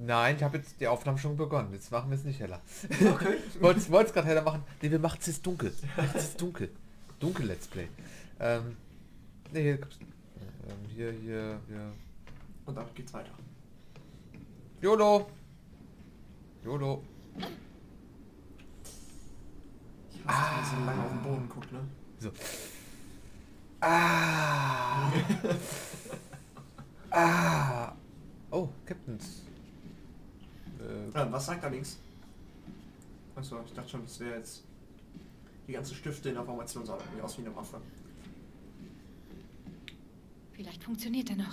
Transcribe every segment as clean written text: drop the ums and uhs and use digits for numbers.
Nein, ich habe jetzt die Aufnahme schon begonnen. Jetzt machen wir es nicht heller. Okay. Wollt's gerade heller machen. Nee, wir machen es jetzt dunkel. Es ist dunkel. Dunkel Let's Play. Nee, hier gibt's... hier. Und dann geht's weiter. YOLO! YOLO! Ich hasse, dass man so lange auf den Boden guckt, ne? So. Ah! Ah! Oh, Captains. Was sagt da links? Achso, ich dachte schon, das wäre jetzt... Die ganzen Stifte in der Formation sahen irgendwie aus wie eine Waffe. Vielleicht funktioniert er noch.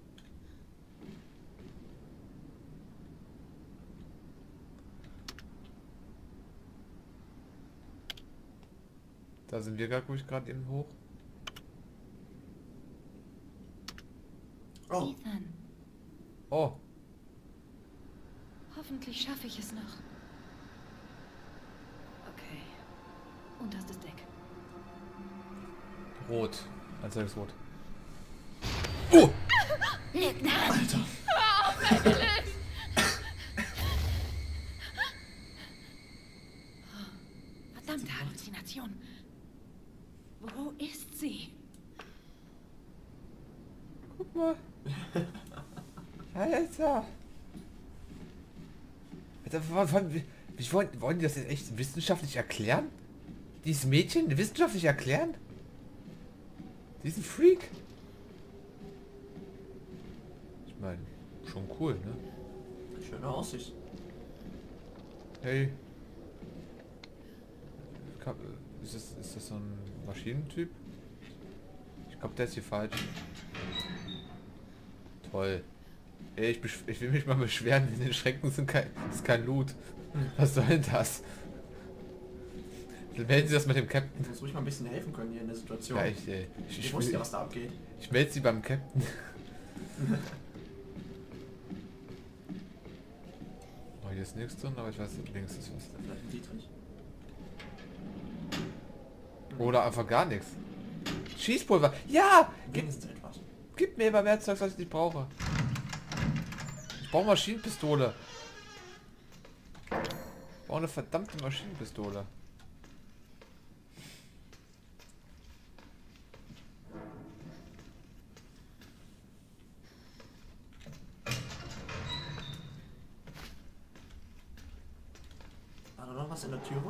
Da sind wir gerade eben hoch. Oh, Ethan, Oh, hoffentlich schaffe ich es noch. Okay. Unterstes Deck. rot. Anzeiges rot. Alter. Verdammte Halluzination. Wo ist sie? Guck mal. Alter. Wie wollen die das jetzt echt wissenschaftlich erklären? Dieses Mädchen wissenschaftlich erklären? Diesen Freak? Ich meine, schon cool, ne? Schöne Aussicht. Hey. Ist das so ein Maschinentyp? Ich glaube, der ist hier falsch. Toll. Ey, ich will mich mal beschweren, in den Schränken ist kein Loot. Was soll denn das? Melden Sie das mit dem Captain. Du musst ruhig mal ein bisschen helfen können hier in der Situation. Ja, ich wusste ja, was da abgeht. ich melde Sie beim Captain. Oh, hier ist nichts drin, aber ich weiß, links ist was. Vielleicht ein Dietrich. Oder einfach gar nichts. Schießpulver. Ja! Wenigstens etwas. Gib mir immer mehr Zeugs, was ich nicht brauche. Ich brauche Maschinenpistole. Ich brauche eine verdammte Maschinenpistole. War da noch was in der Türe?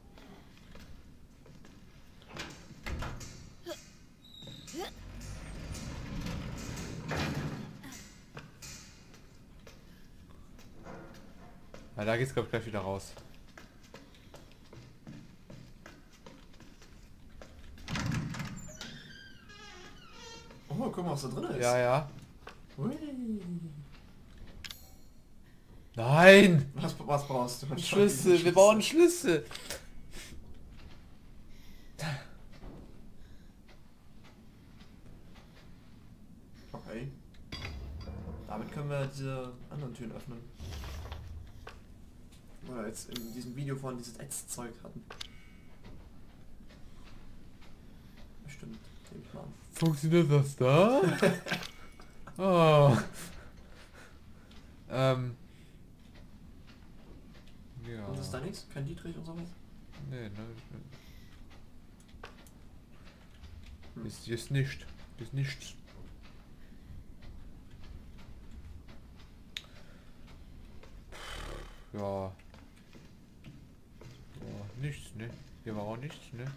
Ja, da geht's, glaube ich, gleich wieder raus. Oh, guck mal, was da drin ist. Ja, ja. Hui. Nein! Was brauchst du? Schlüssel, wir bauen Schlüssel. Okay. Damit können wir diese anderen Türen öffnen. Oder jetzt in diesem Video vorhin dieses Ätzzeug hatten. Bestimmt, nehme ich mal an. Funktioniert das da? Oh. Ja. Und ist da nichts? Kein Dietrich und sowas? Nee, ne? Ist nicht. Ist nichts. Ja. Ja, nichts, ne? Hier war auch nichts, ne?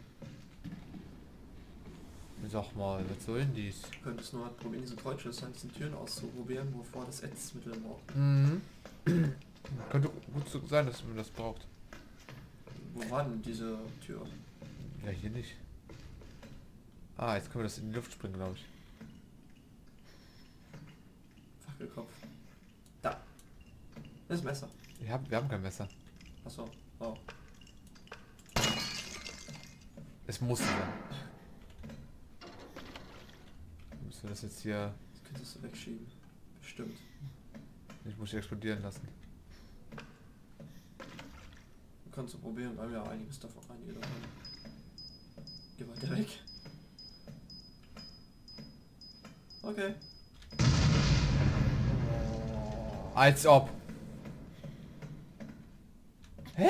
Sag mal, was soll denn dies? Du könntest nur probieren, diese Kreuzschlüssel an diesen Türen auszuprobieren, wovor das Ätzmittel braucht. Mhm. Könnte gut so sein, dass man das braucht. Wo war denn diese Tür? Ja, hier nicht. Ah, jetzt können wir das in die Luft springen, glaube ich. Fackelkopf. Da. Das ist ein Messer. Wir haben kein Messer. Achso. Oh. Es muss sein. Müssen wir das jetzt hier... Das könntest du wegschieben. Bestimmt. Ich muss sie explodieren lassen. Du kannst du probieren, weil wir ja einige davon haben. Geh weiter weg. Okay. Als ob. Hä?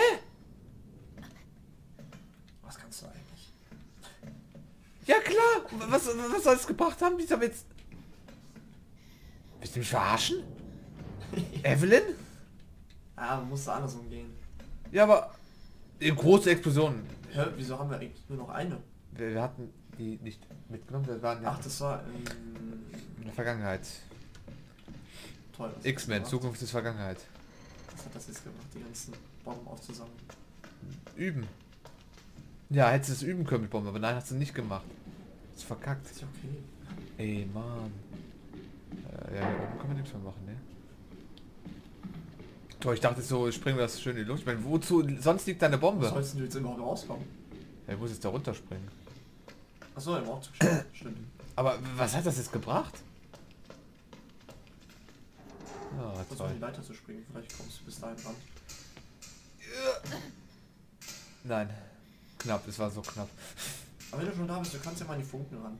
Was kannst du eigentlich? Ja klar. Was soll es gebracht haben? Dieser Witz? Willst du mich verarschen? Evelyn? Ja, man muss da anders umgehen. Ja, aber... Große Explosionen. Hä, wieso haben wir eigentlich nur noch eine? Wir hatten die nicht mitgenommen. Wir waren ja Ach, das war in der Vergangenheit. toll. was X-Men, das Zukunft ist Vergangenheit. gemacht. Was hat das jetzt gemacht, die ganzen Bomben aufzusammeln? Üben. Ja, hättest du es üben können mit Bomben, aber nein, hast du nicht gemacht. Ist verkackt. Ist ja okay. Ey, Mann. Ja, hier oben kann man nichts mehr machen, ne? Toll, ich dachte so, springen wir das schön in die Luft. Ich meine, wozu? Sonst liegt da eine Bombe. Was sollst du jetzt überhaupt rauskommen? Ja, ich muss jetzt da runterspringen. Achso, er braucht zu springen. Stimmt. Aber was hat das jetzt gebracht? Ja, Versuch toll. die Leiter zu springen, vielleicht kommst du bis dahin ran. Nein. Knapp, es war so knapp. Aber wenn du schon da bist, du kannst ja mal an die Funken ran.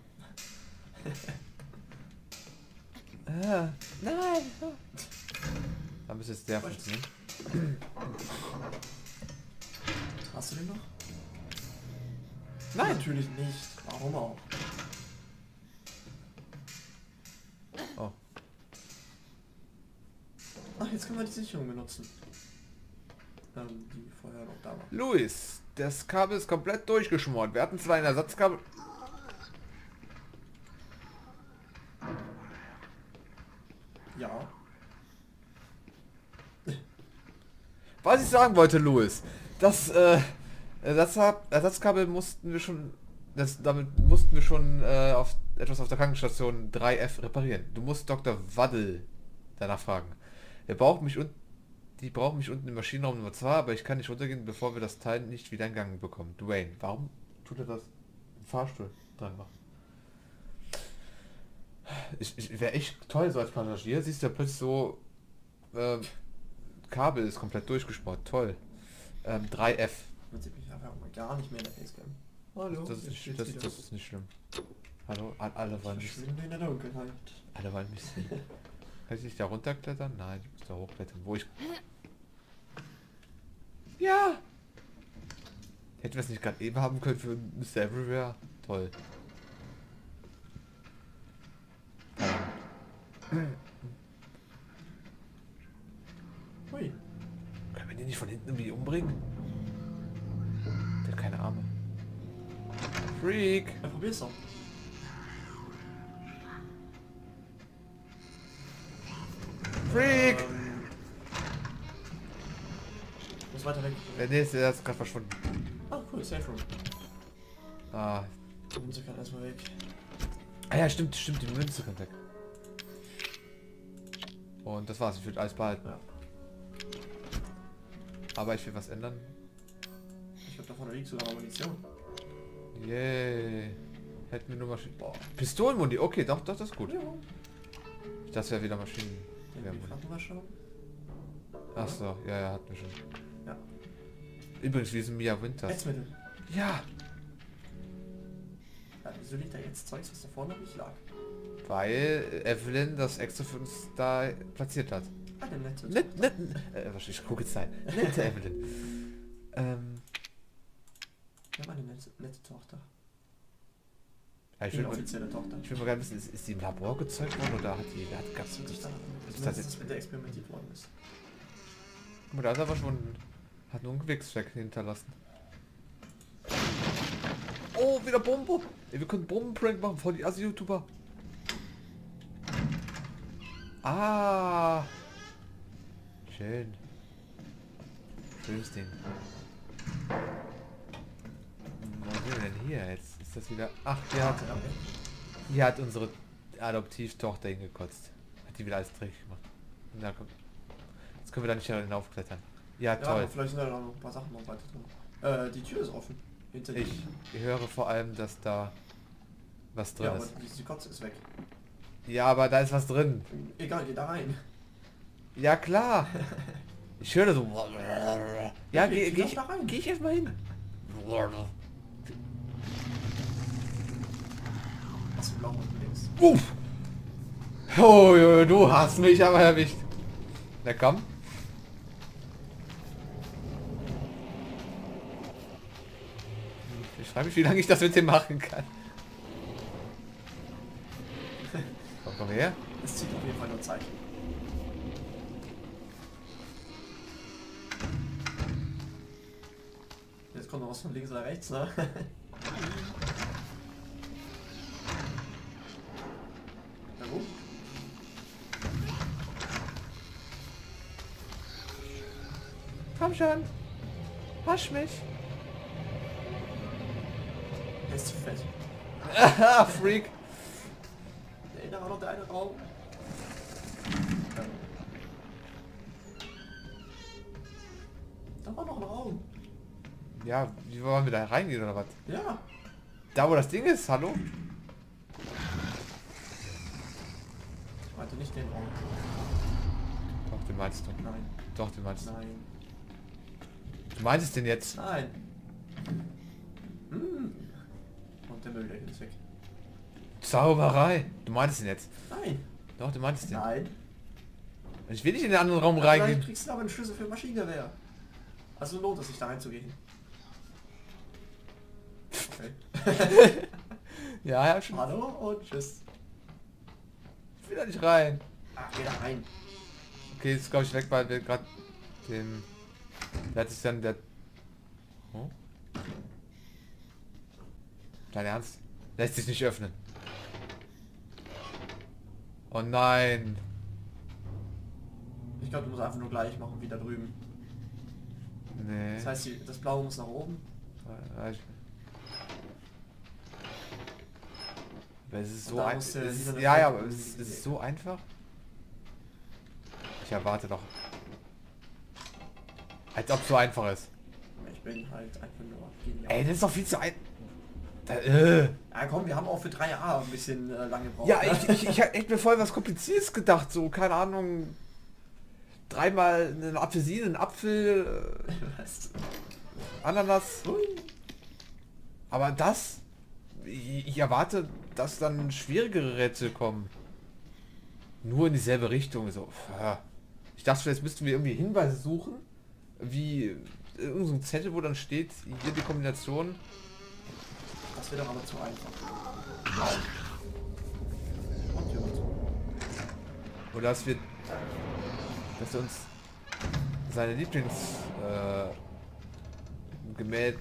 Nein. Da müsste jetzt der funktionieren. Hast du den noch? Nein. Natürlich nicht. Warum auch? Oh. Ach, jetzt können wir die Sicherung benutzen. Die vorher noch da war. Luis, das Kabel ist komplett durchgeschmort. Wir hatten zwar ein Ersatzkabel... Ja. Was ich sagen wollte, Louis, das Ersatzkabel mussten wir schon, damit mussten wir schon etwas auf der Krankenstation 3F reparieren. Du musst Dr. Waddel danach fragen. Die brauchen mich unten im Maschinenraum Nummer 2, aber ich kann nicht runtergehen, bevor wir das Teil nicht wieder in Gang bekommen. Dwayne, warum tut er das im Fahrstuhl dran machen? Ich wäre echt toll so als Passagier, siehst du ja plötzlich so, Kabel ist komplett durchgespart, toll. 3F. Man sieht mich einfach mal gar nicht mehr in der Facecam. Hallo. Das ist nicht schlimm. Hallo, alle wollen mich in der Dunkelheit. Alle wollen mich sehen. Kann ich nicht da runterklettern? Nein, ich muss da hochklettern. Wo ich... Ja! Hätten wir es nicht gerade eben haben können für Mr. Everywhere? Toll. Hui. Können wir den nicht von hinten irgendwie umbringen? Der hat keine Arme. Freak! Ja, probier's doch. Freak! Muss weiter weg. Der ist gerade verschwunden. Ah, cool, Safe Room. Ah. Die Münze kann erstmal weg. Ah ja, stimmt, die Münze kommt weg. Und das war's, ich will alles behalten. Ja. Aber ich will was ändern. Ich glaube, da vorne liegt sogar noch Munition. Yay. Hätten wir nur Maschinen... Boah. Pistolenmuni, okay, doch, das ist gut. Ja. Das wäre wieder Maschinen. Ja, mal schauen. Achso, ja, hatten wir schon. Ja. Übrigens, wir sind Mia Winters. Hetzmittel. Ja, Ja, wieso liegt da jetzt Zeugs, was da vorne nicht lag? weil Evelyn das extra für uns da platziert hat. Eine nette. Ich gucke jetzt rein. Nette Evelyn. Wir haben eine nette Tochter. Ja, ich will mal Inoffizielle Tochter. gerne wissen, ist sie im Labor gezeugt worden oder hat Das wird sich dann das dass das mit der experimentiert worden ist. Guck mal, da ist er verschwunden. Hat nur einen Gewichsfleck hinterlassen. Oh, wieder Bombe. Ey, wir können Bombenprank machen, voll die Assi-YouTuber. Ah. Schön. Schönes Ding. Was sind wir denn hier? Jetzt ist das wieder... Ach, hier hat unsere Adoptivtochter hingekotzt. Hat die wieder alles dreckig gemacht. Na komm. Jetzt können wir da nicht hinaufklettern. Ja, Ja, toll. aber vielleicht sind da noch ein paar Sachen noch weiter drin. Die Tür ist offen. Hinter dir. Ich höre vor allem, dass da was drin Ja, aber ist. die Kotze ist weg. Ja, aber da ist was drin. Egal, geh da rein. Ja, klar. Ich höre so. Ja, Okay, geh lass da rein. ich erstmal hin. Hast du blau und links? Uff. Oh, du hast mich aber erwischt. Na komm. Ich frage mich, wie lange ich das mit dem machen kann. Komm her. Es zieht auf jeden Fall nur Zeit. Jetzt kommt noch was von links oder rechts, ne? Na gut. Komm schon. Wasch mich. Er ist zu fett. Aha, Freak. Nee, da war noch der eine Raum. Da war noch ein Raum. Ja, wie wollen wir da reingehen oder was? Ja. Da wo das Ding ist, hallo? Ich meinte nicht den Raum. Doch, den meinst du. Nein. Doch, den meinst du. Nein. Du meinst es denn jetzt? Nein. Hm. Und der Müll ist weg. Zauberei. Du meintest den jetzt. Nein. Doch, du meintest den. Nein. Ich will nicht in den anderen Raum Vielleicht reingehen. kriegst du aber einen Schlüssel für ein Maschinengewehr. Also lohnt es sich da reinzugehen. Okay. Ja, ja, schon. Hallo und tschüss. Ich will da nicht rein. Ach, geh da rein. Okay, jetzt glaube ich weg, weil wir gerade den... Der hat sich dann der... Oh? Dein Ernst? Lässt sich nicht öffnen. Oh nein. Ich glaube, du musst einfach nur gleich machen wie da drüben. Nee. Das heißt, das Blaue muss nach oben. Aber es ist Und so da einfach. musst du wieder eine Ja, ja, aber Fläche es umlegen. ist so einfach. Ich erwarte doch. Als ob es so einfach ist. Ich bin halt einfach nur genial. Ey, das ist doch viel zu ein... Ja komm, wir haben auch für 3A ein bisschen lange gebraucht. Ja, ne? ich hab echt mir voll was Kompliziertes gedacht. So, keine Ahnung. Dreimal eine Apfelsine, einen Apfel, Was? Ananas. Ui. Aber das... Ich erwarte, dass dann schwierigere Rätsel kommen. Nur in dieselbe Richtung. So. Ich dachte, vielleicht müssten wir irgendwie Hinweise suchen. Wie irgend so ein Zettel, wo dann steht, hier die Kombination. Das wird doch aber zu einfach. Und Tür zu. Oder dass wir... Dass er uns seine Lieblings... Gemälde...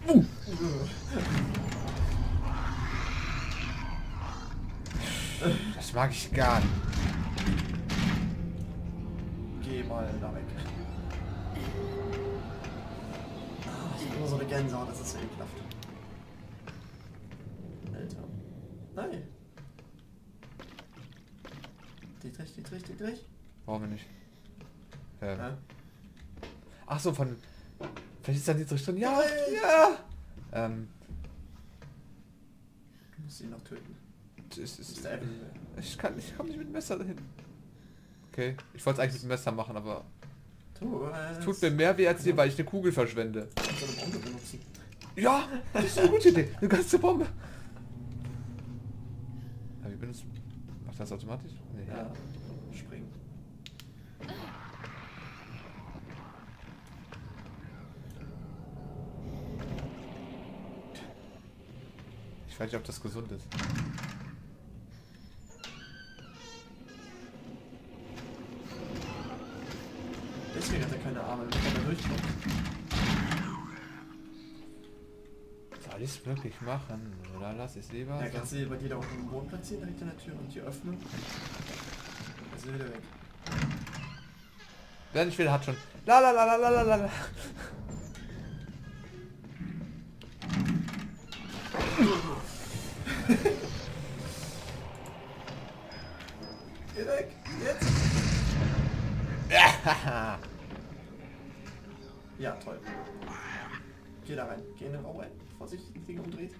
Das mag ich gar nicht. Geh mal da weg. Ich hab immer so eine Gänsehaut, das ist so ekelhaft. Alter. Nein. Dietrich. Warum nicht? Ja. Ach so, von... Vielleicht ist da nicht so drin. Ja, Nein. ja. Du musst ihn noch töten. Das Das ist, ist der Evan. ich komme nicht mit dem Messer dahin. Okay, ich wollte es eigentlich mit dem Messer machen, aber es tut mir mehr weh als dir, weil ich eine Kugel verschwende. So eine Bombe benutzen. Ja, das ist eine gute Idee. Eine ganze Bombe. Aber wie benutzt... Macht das automatisch? Nee. Ja. Springen. Ich weiß nicht, ob das gesund ist. Deswegen hat er keine Arme, damit er durchkommt. Soll ich es wirklich machen? Oder lass ich es lieber? Ja, kannst du die bei dir da unten im Boden platzieren, direkt an der Tür und die öffnen. Ist er wieder weg. Wer nicht will, hat schon. La la la la la la la. Geh weg! Jetzt! Ja, toll. Geh da rein. Geh in den Raum rein. Vorsichtig, das Ding umdreht.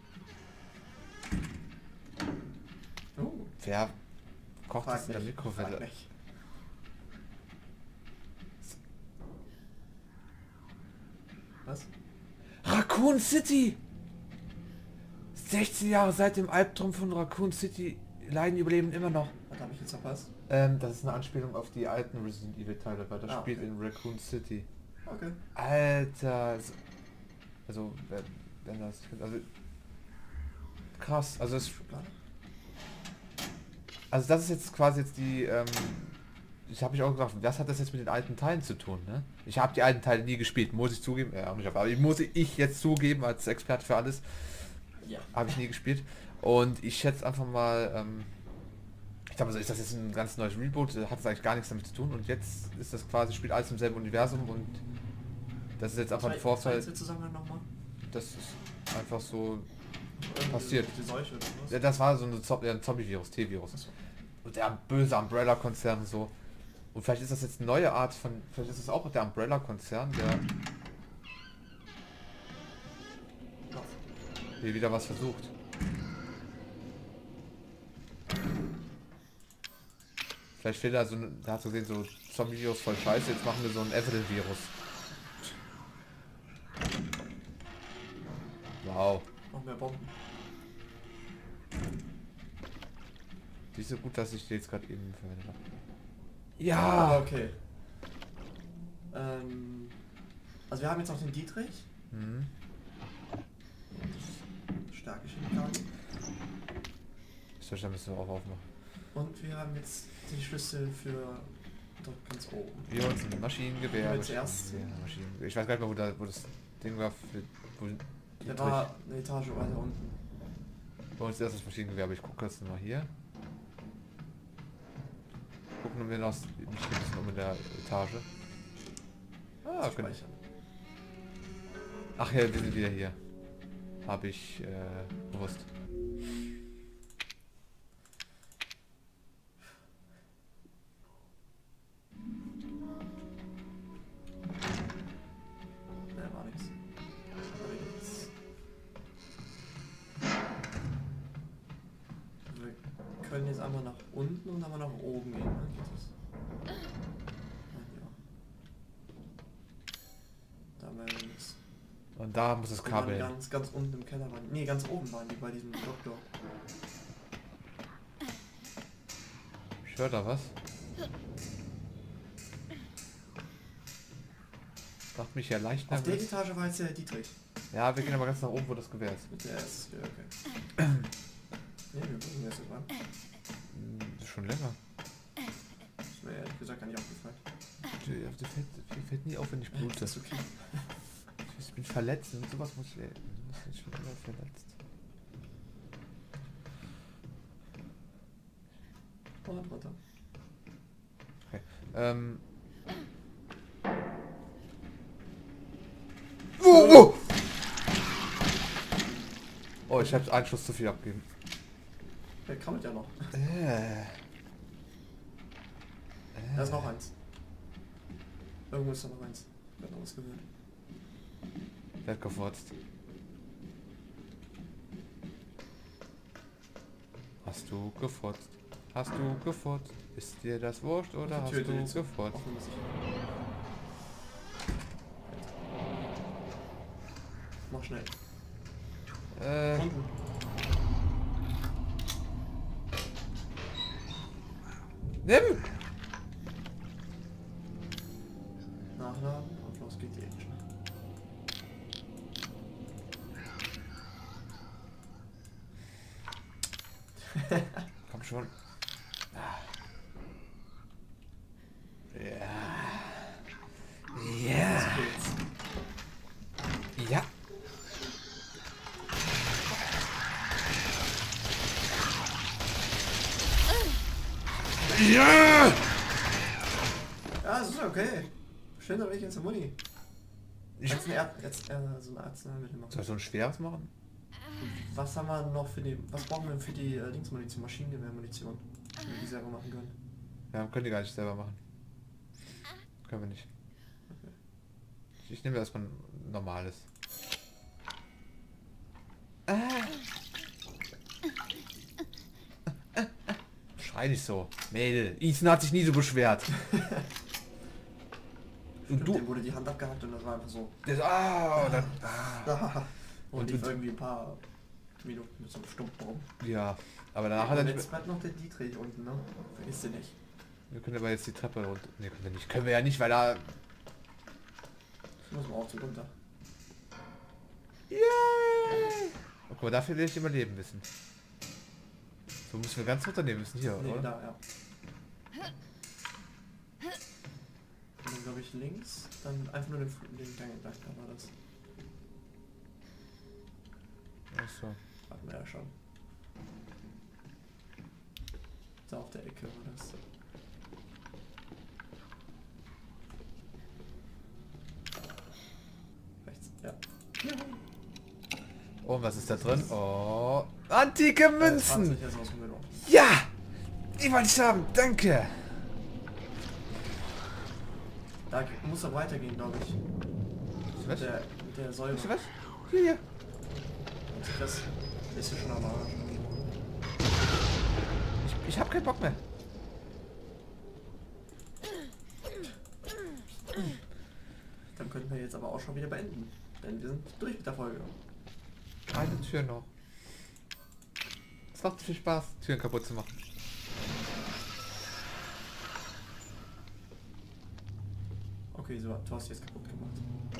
Wer kocht Frag das in der nicht, Mikrowelle? frag nicht. Was? Raccoon City! 16 Jahre seit dem Albtraum von Raccoon City. Leiden die Überleben immer noch. Was habe ich jetzt verpasst? Das ist eine Anspielung auf die alten Resident Evil Teile, weil das spielt okay. in Raccoon City. Okay. Alter. Also, wenn das... Also, krass. Also, das ist jetzt quasi jetzt die... ich habe mich auch gefragt, was hat das jetzt mit den alten Teilen zu tun, ne? Ich habe die alten Teile nie gespielt, muss ich zugeben. Ja, auch nicht, aber muss ich jetzt zugeben, als Experte für alles. Ja. Habe ich nie gespielt. Und ich schätze einfach mal... ich glaube, ist das jetzt ein ganz neues Reboot, hat es eigentlich gar nichts damit zu tun und jetzt ist das quasi, spielt alles im selben Universum und das ist jetzt einfach ein Vorfall. Das ist einfach so passiert. Die Seuche oder was? Ja, das war so ein Zombie-Virus, T-Virus. Und der böse Umbrella-Konzern und so. Und vielleicht ist das jetzt eine neue Art von, vielleicht ist es auch der Umbrella-Konzern, der hier wieder was versucht. Vielleicht fehlt da so, da hast du gesehen, so Zombie-Virus voll scheiße, jetzt machen wir so ein Evelyn-Virus. Wow. Noch mehr Bomben. Die ist so gut, dass ich die jetzt gerade eben verwendet habe. Ja! Okay. Also wir haben jetzt noch den Dietrich. Mhm. Starke Chemikalien. Ich da müssen wir auch aufmachen. Und wir haben jetzt die Schlüssel für dort ganz oben. Wir uns ein Maschinengewehr. Maschinengewehr. Ich weiß gar nicht mehr, wo das Ding war. Der war eine Etage weiter unten. Bei uns erst das Maschinengewehr, aber ich gucke jetzt mal hier. Gucken wir noch nicht ein bisschen um in der Etage. Ah, genau. Ach ja, wir sind wieder hier. Habe ich bewusst. War nichts. Wir können jetzt einmal nach unten und einmal nach oben gehen. Ne? Ja. Da haben wir nichts. Und da muss das Kabel. Ganz unten im Keller waren. Nee, ganz oben waren die bei diesem Doktor. Ich höre da was. Macht mich ja leicht nervös. Auf der Etage war jetzt der Dietrich. Ja, wir gehen aber ganz nach oben, wo das Gewehr ist. Mit der ist okay. Ne, wir bringen jetzt dran. Schon länger. Ist mir ehrlich gesagt gar nicht aufgefallen. Dir fällt nie auf, wenn ich blute. Das ist okay. Ich bin verletzt und sowas muss ich schon immer verletzt. Und runter. Okay. Oh, ich habe einen Schuss zu viel abgegeben. Der krabbelt ja noch. Da ist noch eins. Irgendwo ist da noch eins. Ich hab noch was gehört. Der hat gefurzt. Hast du gefurzt? Hast du gefurzt? Ist dir das wurscht oder hast du gefurzt? Mach schnell. Nimm! Nachladen und los geht die Action. Komm schon. Ja. Ja. Ja. Ja! Ja, das ist okay. Schön, da bin ich jetzt eine Muni. Jetzt so ein Arzneimittel machen. Soll ich so ein schweres machen? Was haben wir noch für die... Was brauchen wir für die Linksmunition? Maschinengewehrmunition. Wenn wir die selber machen können. Ja, können die gar nicht selber machen. Können wir nicht. Okay. Ich nehme erstmal ein normales. Schrei nicht so. Mädel. Ethan hat sich nie so beschwert. Und dem wurde die Hand abgehackt und das war einfach so. Das, und lief irgendwie ein paar Minuten mit so einem Stumpf rum. Ja, aber danach hat er Und nicht jetzt bleibt noch der Dietrich unten, ne? Vergiss den nicht. Wir können aber jetzt die Treppe runter. Ne, können wir nicht. Können wir ja nicht, weil da... Muss man auch zu runter. Yay! Oh, guck mal, dafür will ich immer leben wissen. So müssen wir ganz runternehmen müssen hier, Nee, oder? da, ja. Und dann glaube ich links, dann einfach nur den Gang entlang, da war das. Achso. Hatten wir ja schon. Da auf der Ecke war das. Rechts, ja. Oh, was ist da drin? Oh, antike Münzen! 20 ist ausgenommen. Ja! Die wollte ich haben, danke! Da muss er weitergehen, glaube ich. Was? Mit der Säule. Weißt du was? Hier. Und das ist ja schon am Arsch. Ich hab keinen Bock mehr. Dann könnten wir jetzt aber auch schon wieder beenden. Denn wir sind durch mit der Folge. Eine Tür noch. Es macht viel Spaß, Türen kaputt zu machen. Okay, so, du hast jetzt kaputt gemacht.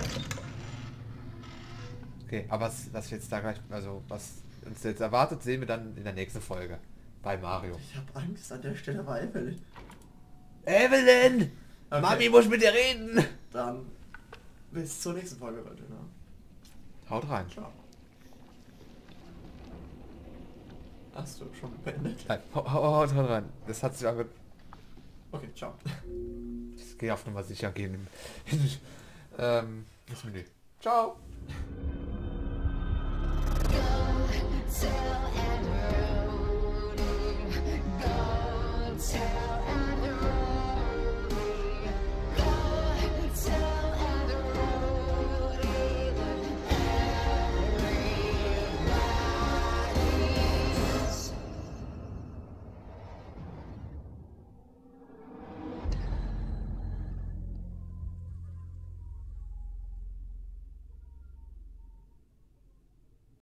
Okay, aber was jetzt da gleich, also was uns jetzt erwartet, sehen wir dann in der nächsten Folge. Bei Mario. Ich habe Angst, an der Stelle war Evelyn. Evelyn! Okay. Mami muss mit dir reden! Dann bis zur nächsten Folge, Leute. Ne? Haut rein. Ciao. Hast du schon beendet? Nein, haut rein. Das hat sich angehört. Okay, ciao. Ich gehe auf Nummer sicher gehen. Das Menü. Ciao.